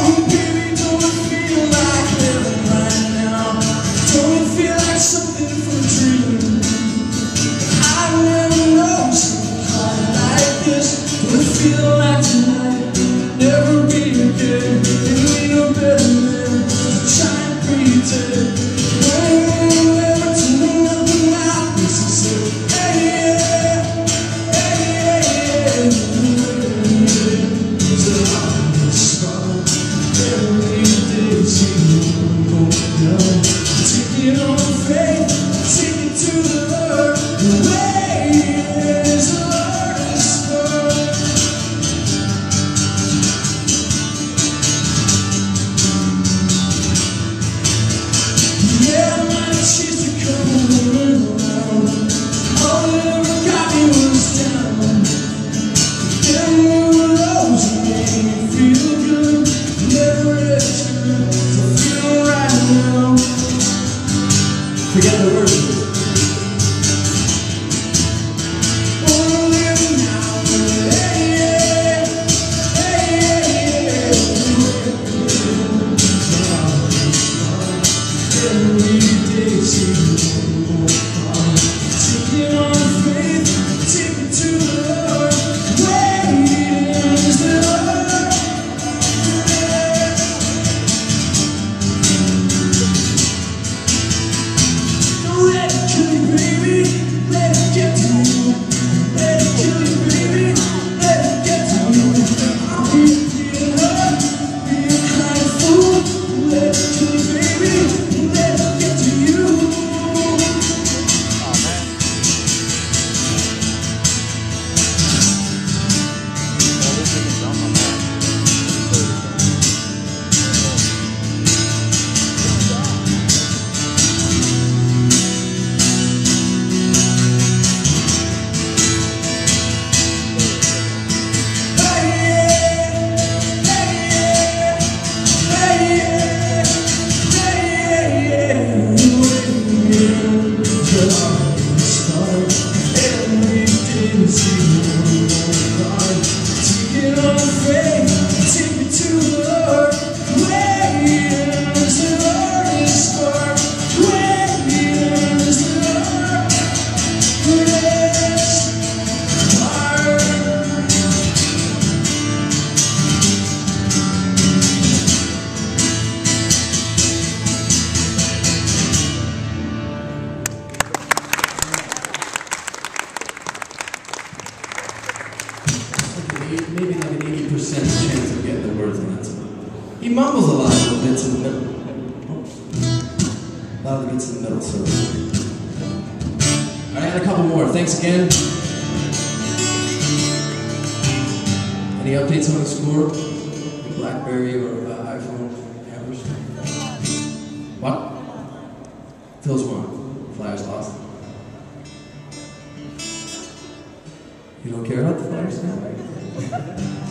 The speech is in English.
maybe like an 80% chance of getting the words in that song. He mumbles a lot of the bits in the middle. A lot of the bits in the middle, so. Alright, I got a couple more. Thanks again. Any updates on the score? BlackBerry or iPhone cameras? What? Phil's won. Flyers lost. You don't care about the Flyers now?